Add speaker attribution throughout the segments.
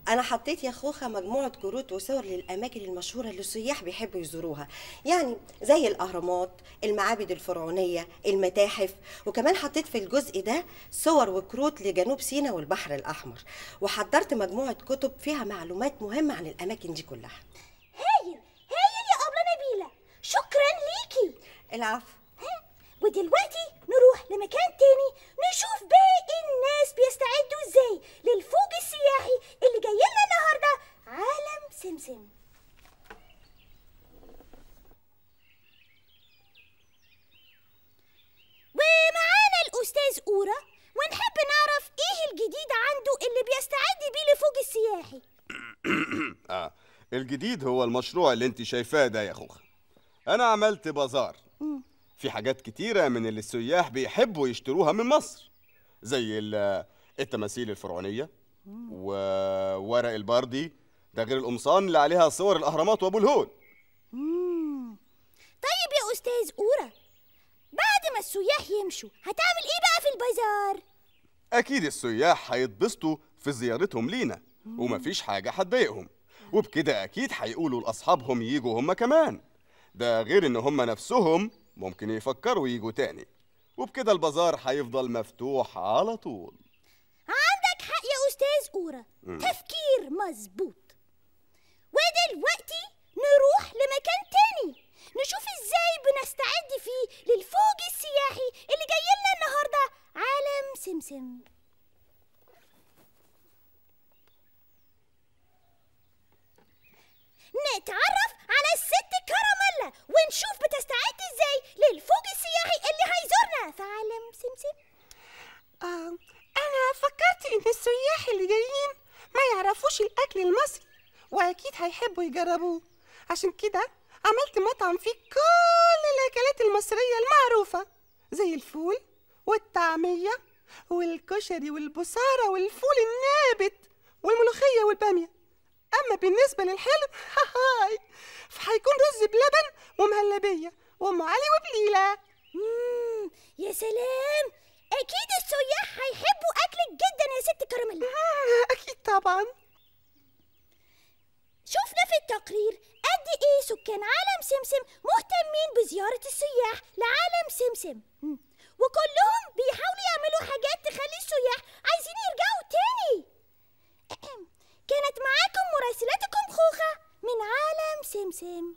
Speaker 1: انا حطيت يا خوخه مجموعه كروت وصور للاماكن المشهوره اللي السياح بيحبوا يزوروها، يعني زي الاهرامات، المعابد الفرعونيه، المتاحف. وكمان حطيت في الجزء ده صور وكروت لجنوب سيناء والبحر الاحمر، وحضرت مجموعه كتب فيها معلومات مهمه عن الاماكن دي كلها.
Speaker 2: هايل هايل يا أبلة نبيلة، شكرا ليكي.
Speaker 1: العفو.
Speaker 2: ودلوقتي نروح لمكان تاني نشوف باقي الناس بيستعدوا ازاي للفوج السياحي اللي جاي لنا النهارده عالم سمسم. ومعانا الأستاذ أورا، ونحب نعرف ايه الجديد عنده اللي بيستعد بيه للفوج السياحي.
Speaker 3: الجديد هو المشروع اللي انت شايفاه ده يا خوخة. انا عملت بازار في حاجات كتيرة من اللي السياح بيحبوا يشتروها من مصر، زي التماثيل الفرعونية وورق البردي، ده غير القمصان اللي عليها صور الأهرامات وأبو الهول.
Speaker 2: طيب يا أستاذ أورا، بعد ما السياح يمشوا هتعمل ايه بقى في البازار؟
Speaker 3: أكيد السياح هيتبسطوا في زيارتهم لينا ومفيش حاجة هتضايقهم، وبكده أكيد هيقولوا لأصحابهم ييجوا هم كمان، ده غير إن هم نفسهم ممكن يفكروا ييجوا تاني، وبكده البازار هيفضل مفتوح على طول.
Speaker 2: عندك حق يا أستاذ أورا، تفكير مظبوط. ودلوقتي نروح لمكان تاني نشوف ازاي بنستعد فيه للفوج السياحي اللي جاي لنا النهارده عالم سمسم. نتعرف على الست كراميلا ونشوف بتستعد ازاي للفوج السياحي اللي هيزورنا في عالم سمسم.
Speaker 4: أنا فكرت إن السياح اللي جايين ما يعرفوش الأكل المصري وأكيد هيحبوا يجربوه، عشان كده عملت مطعم فيه كل الأكلات المصرية المعروفة زي الفول والطعمية والكشري والبصارة والفول النابت والملوخية والبامية. أما بالنسبة للحلو فهيكون رز بلبن ومهلبية وأم علي وبليلة.
Speaker 2: يا سلام، أكيد السياح هيحبوا أكلك جدا يا ست كراميلا.
Speaker 4: أكيد طبعا.
Speaker 2: شفنا في التقرير قد إيه سكان عالم سمسم مهتمين بزيارة السياح لعالم سمسم، وكلهم بيحاولوا يعملوا حاجات تخلي السياح عايزين يرجعوا تاني. كانت معاكم مراسلتكم خوخة من عالم سمسم.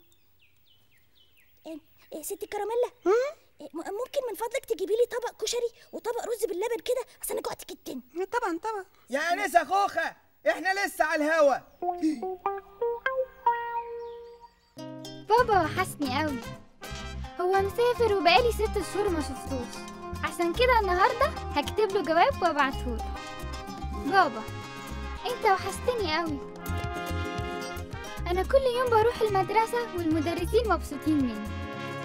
Speaker 2: ست كراميلا، ممكن من فضلك تجيبي لي طبق كشري وطبق رز باللبن كده، اصل انا جوعت جدا.
Speaker 4: طبعا طبعا
Speaker 5: يا انسه خوخه، احنا لسه على الهوا.
Speaker 6: بابا وحشني قوي، هو مسافر وبقالي 6 شهور ما شفتوش، عشان كده النهارده هكتب له جواب وابعتهوله. بابا انت وحشتني قوي، انا كل يوم بروح المدرسه والمدرسين مبسوطين مني.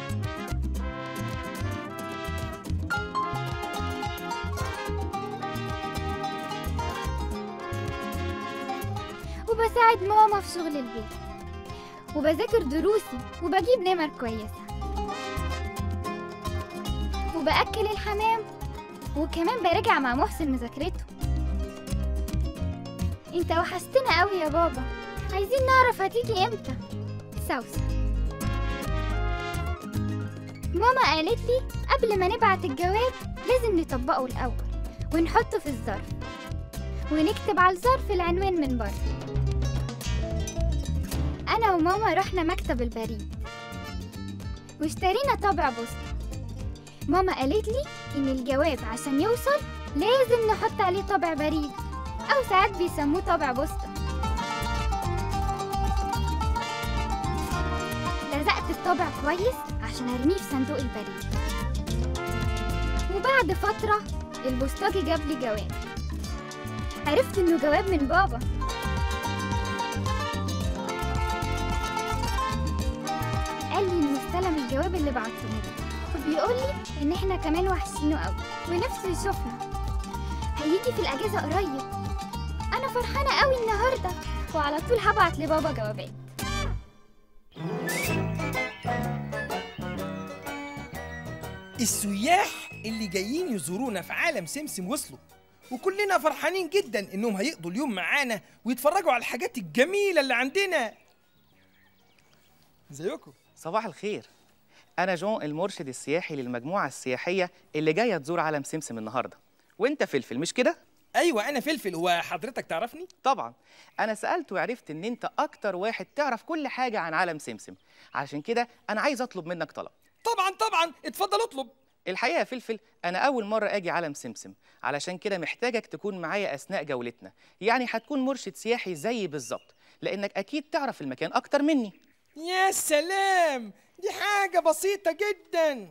Speaker 6: وبساعد ماما في شغل البيت وبذاكر دروسي وبجيب نمر كويسة وبأكل الحمام وكمان براجع مع محسن مذاكرته. انت وحشتنا قوي يا بابا، عايزين نعرف هتيجي امتى. سوسة. ماما قالت لي قبل ما نبعت الجواب لازم نطبقه الأول ونحطه في الظرف ونكتب على الظرف العنوان من بره. أنا وماما رحنا مكتب البريد واشترينا طابع بوسطة. ماما قالت لي إن الجواب عشان يوصل لازم نحط عليه طابع بريد أو ساعات بيسموه طابع بوسطة. لزقت الطابع كويس عشان أرميه في صندوق البريد. وبعد فترة البوسطجي جاب لي جواب، عرفت إنه جواب من بابا. قال لي إنه استلم الجواب اللي بعتهولي وبيقول لي إن إحنا كمان وحشينه قوي ونفسه يشوفنا، هيجي في الأجازة قريب. أنا فرحانة قوي النهاردة وعلى طول هبعت لبابا جوابات.
Speaker 7: السياح اللي جايين يزورونا في عالم سمسم وصلوا،
Speaker 5: وكلنا فرحانين جدا انهم هيقضوا اليوم معانا ويتفرجوا على الحاجات الجميله اللي عندنا. ازيكم؟
Speaker 7: صباح الخير. أنا جون المرشد السياحي للمجموعة السياحية اللي جاية تزور عالم سمسم النهاردة. وأنت فلفل مش كده؟
Speaker 5: ايوه انا فلفل. هو حضرتك تعرفني؟
Speaker 7: طبعا. أنا سألت وعرفت إن أنت أكتر واحد تعرف كل حاجة عن عالم سمسم، عشان كده أنا عايز أطلب منك طلب.
Speaker 5: طبعا اتفضل اطلب.
Speaker 7: الحقيقة يا فلفل أنا أول مرة أجي عالم سمسم، علشان كده محتاجك تكون معايا أثناء جولتنا، يعني هتكون مرشد سياحي زيي بالظبط، لأنك أكيد تعرف المكان أكتر مني.
Speaker 5: يا سلام، دي حاجة بسيطة جدا.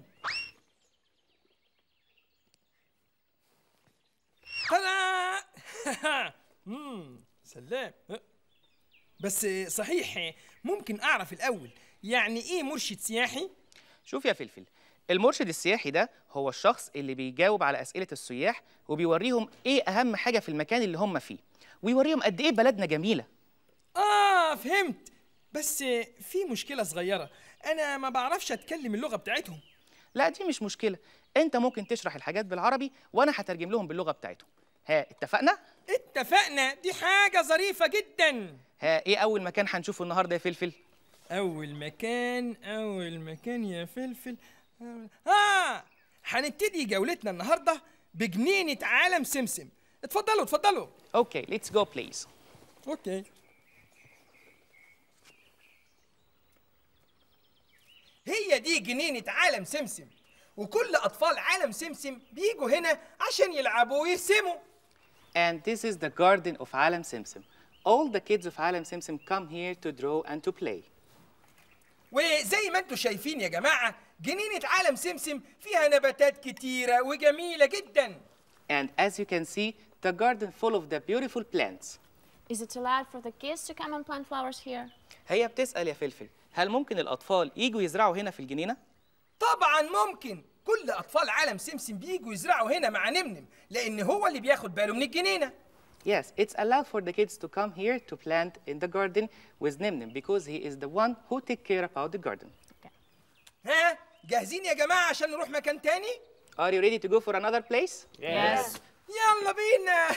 Speaker 5: ترى سلام. بس صحيح ممكن أعرف الأول يعني إيه مرشد سياحي؟
Speaker 7: شوف يا فلفل، المرشد السياحي ده هو الشخص اللي بيجاوب على أسئلة السياح وبيوريهم إيه أهم حاجة في المكان اللي هم فيه، ويوريهم قد إيه بلدنا جميلة.
Speaker 5: فهمت. بس في مشكلة صغيرة، أنا ما بعرفش أتكلم اللغة بتاعتهم.
Speaker 7: لا دي مش مشكلة، أنت ممكن تشرح الحاجات بالعربي وأنا هترجم لهم باللغة بتاعتهم. ها اتفقنا؟
Speaker 5: اتفقنا، دي حاجة ظريفة جدا.
Speaker 7: ها إيه أول مكان هنشوفه النهاردة يا فلفل؟
Speaker 5: أول مكان يا فلفل. هنبتدي جولتنا النهاردة بجنينة عالم سمسم. اتفضلوا.
Speaker 7: أوكي let's go please.
Speaker 5: أوكي. هي دي جنينة عالم سمسم، وكل أطفال عالم سمسم بيجوا هنا عشان يلعبوا ويرسموا.
Speaker 7: And this is the garden of عالم سمسم. All the kids of عالم سمسم come here to draw and to play.
Speaker 5: وزي ما انتوا شايفين يا جماعة، جنينة عالم سمسم فيها نباتات كتيرة وجميلة جدا.
Speaker 7: And as you can see, the garden full of the beautiful plants.
Speaker 8: Is it allowed for the kids to come and plant flowers here?
Speaker 7: هي بتسأل يا فلفل، هل ممكن الأطفال يجوا يزرعوا هنا في الجنينة؟
Speaker 5: طبعا ممكن. كل أطفال عالم سمسم بيجوا يزرعوا هنا مع نمنم، لأن هو اللي بياخد باله من الجنينة.
Speaker 7: Yes, it's allowed for the kids to come here to plant in the garden with Nimnim because he is the one who take care about the garden.
Speaker 5: ها جاهزين يا جماعة عشان نروح مكان تاني؟
Speaker 7: Are you ready to go for another place?
Speaker 8: Yes.
Speaker 5: يلا بينا.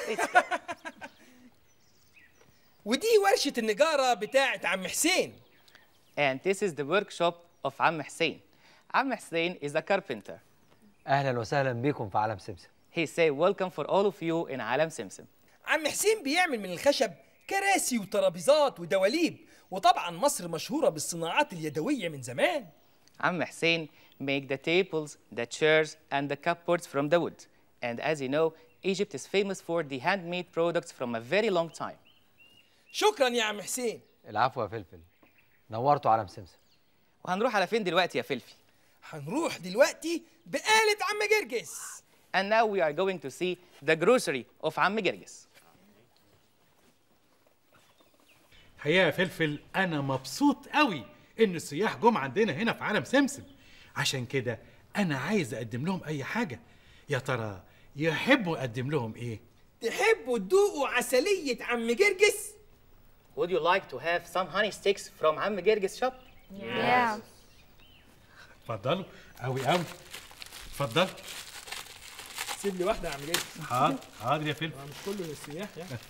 Speaker 5: ودي ورشة النجارة بتاعت عم حسين.
Speaker 7: And this is the workshop of عم حسين. عم حسين is a carpenter.
Speaker 9: أهلا وسهلا بكم في عالم سمسم.
Speaker 7: He say welcome for all of you in عالم سمسم.
Speaker 5: عم حسين بيعمل من الخشب كراسي وترابيزات ودواليب، وطبعا مصر مشهورة بالصناعات اليدوية من زمان.
Speaker 7: عم حسين make the tables, the chairs and the cupboards from the wood. And as you know, Egypt is famous for the handmade products from a very long time.
Speaker 5: شكرا يا عم حسين.
Speaker 9: العفو يا فلفل، نورتوا عالم سمسم.
Speaker 7: وهنروح على فين دلوقتي يا فلفل؟
Speaker 5: هنروح دلوقتي بقالة عم جرجس.
Speaker 7: And now we are going to see the grocery of عم جرجس.
Speaker 10: الحقيقة يا فلفل أنا مبسوط قوي إن السياح جم عندنا هنا في عالم سمسم، عشان كده أنا عايز أقدم لهم أي حاجة. يا ترى يحبوا أقدم لهم إيه؟
Speaker 5: تحبوا تدوقوا عسلية عم جرجس؟
Speaker 7: Would you like to have some honey sticks from عم جرجس shop?
Speaker 8: Yeah.
Speaker 10: اتفضلوا قوي اتفضلوا.
Speaker 5: سيب لي واحدة يا عم جرجس.
Speaker 10: حاضر يا فلفل.
Speaker 5: مش كله للسياح يعني.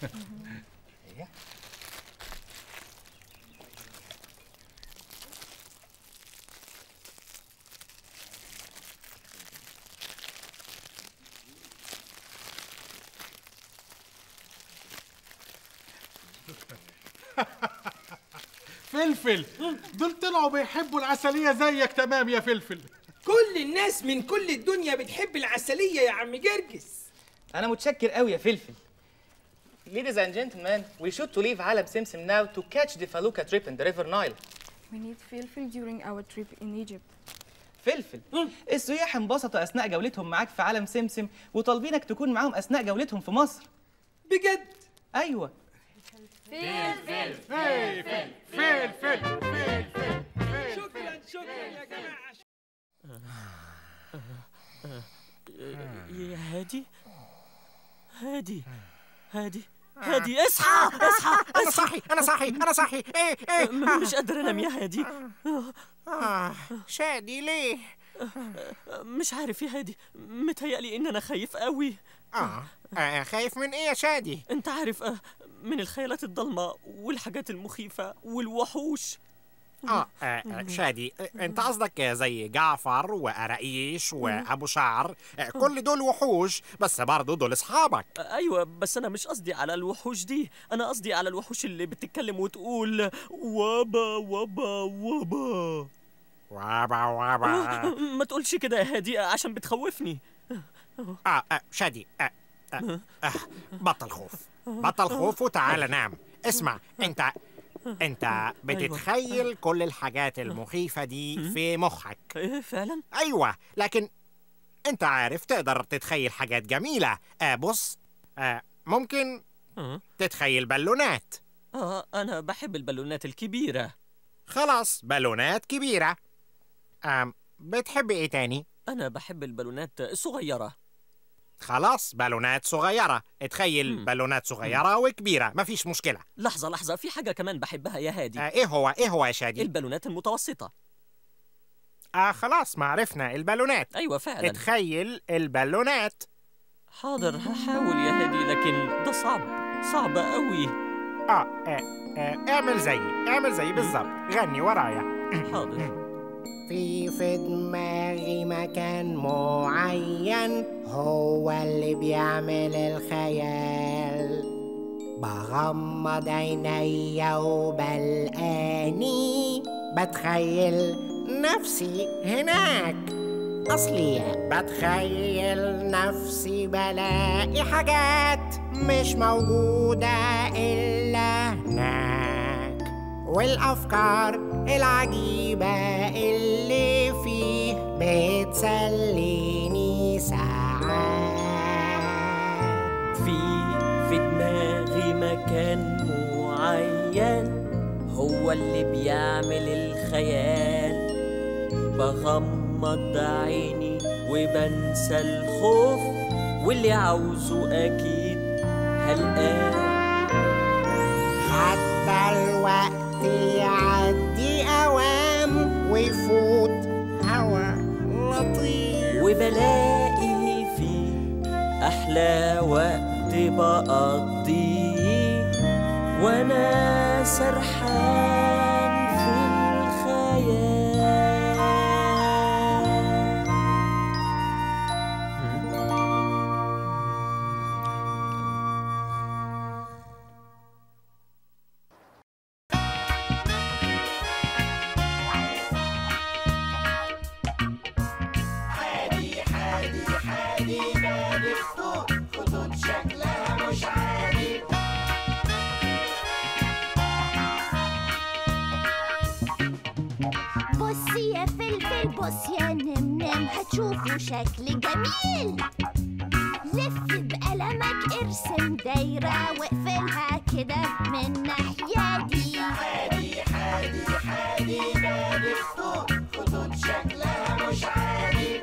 Speaker 10: فلفل دول طلعوا بيحبوا العسلية زيك تمام يا فلفل.
Speaker 5: كل الناس من كل الدنيا بتحب العسلية يا عم جرجس.
Speaker 7: أنا متشكر قوي يا فلفل. Ladies and gentlemen, we should to leave عالم سمسم now to catch the Faluka trip in the River Nile.
Speaker 8: We need Filfil during our trip in Egypt.
Speaker 7: فلفل، السياح انبسطوا أثناء جولتهم معاك في عالم سمسم وطالبينك تكون معاهم أثناء جولتهم في مصر.
Speaker 5: بجد؟
Speaker 7: أيوه.
Speaker 8: فلفل.
Speaker 5: شكرا يا جماعة.
Speaker 11: يا هادي اصحى.
Speaker 4: انا صاحي. ايه
Speaker 11: مش قادر انام يا هادي.
Speaker 4: شادي ليه؟
Speaker 11: مش عارف يا هادي، متهيألي ان انا خايف قوي.
Speaker 4: خايف من ايه يا شادي؟
Speaker 11: انت عارف من الخيالات الضلمة والحاجات المخيفة والوحوش.
Speaker 4: شادي، انت قصدك زي جعفر وقراقيش وابو شعر، كل دول وحوش بس برضه دول اصحابك.
Speaker 11: ايوه، بس انا مش قصدي على الوحوش دي، انا قصدي على الوحوش اللي بتتكلم وتقول وابا وابا وابا
Speaker 4: وابا وابا.
Speaker 11: ما تقولش كده يا هادي عشان بتخوفني.
Speaker 4: شادي، بطل خوف، بطل خوف وتعالى نام. اسمع، انت بتتخيل كل الحاجات المخيفة دي في مخك.
Speaker 11: ايه فعلا؟
Speaker 4: ايوه، لكن انت عارف تقدر تتخيل حاجات جميلة. بص، ممكن تتخيل بالونات.
Speaker 11: انا بحب البالونات الكبيرة.
Speaker 4: خلاص، بالونات كبيرة. بتحب ايه تاني؟
Speaker 11: انا بحب البالونات الصغيرة.
Speaker 4: خلاص، بالونات صغيرة. اتخيل بالونات صغيرة وكبيرة، مفيش مشكلة.
Speaker 11: لحظة، في حاجة كمان بحبها يا هادي.
Speaker 4: ايه هو يا شادي؟
Speaker 11: البالونات المتوسطة.
Speaker 4: خلاص، ما عرفنا البالونات.
Speaker 11: ايوه فعلا.
Speaker 4: اتخيل البالونات.
Speaker 11: حاضر، هحاول يا هادي، لكن ده صعب قوي.
Speaker 4: اعمل زي بالظبط، غني ورايا.
Speaker 11: حاضر.
Speaker 12: في دماغي مكان معين هو اللي بيعمل الخيال، بغمض عينيا وبلقاني بتخيل نفسي هناك. أصلي بتخيل نفسي بلاقي حاجات مش موجودة إلا هناك، والأفكار العجيبة اللي فيه بتسليني ساعات.
Speaker 11: في دماغي مكان معين هو اللي بيعمل الخيال، بغمض عيني وبنسى الخوف، واللي عاوزه أكيد هلقاه.
Speaker 12: حتى الوقت يعدي أوام ويفوت هوا لطيف،
Speaker 11: وبلاقي فيه أحلى وقت بقضيه وأنا سرحان في الخيال.
Speaker 2: بص يا نمنم هتشوفوا شكل جميل، لف بقلمك ارسم دايرة واقفلها كده من ناحية دي.
Speaker 13: حادي حادي حادي بادي خطوط، خطوط شكلها مش عادي.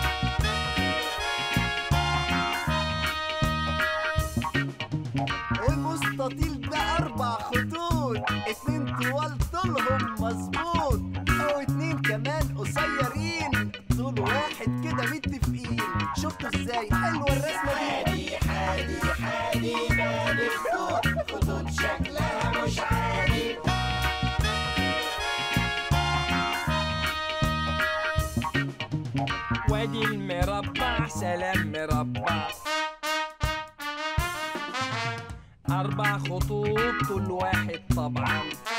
Speaker 14: والمستطيل ده 4 خطوط، 2 طوال طولهم مظبوط، أو 2 كمان قصيرين، طول واحد كده متفقين. شفتوا ازاي حلوة الرسمة دي؟
Speaker 13: حادي حادي حادي بادي خطوط، خطوط شكلها مش عادي.
Speaker 5: وادي المربع سلام مربع، 4 خطوط طول واحد طبعا.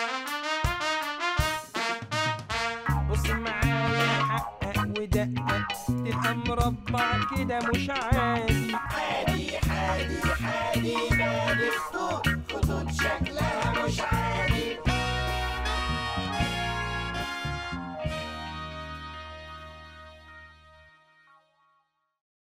Speaker 5: بص معايا حقق ودقق تبقى مربع كده مش عادي.
Speaker 13: حادي حادي حادي بادي خطوط،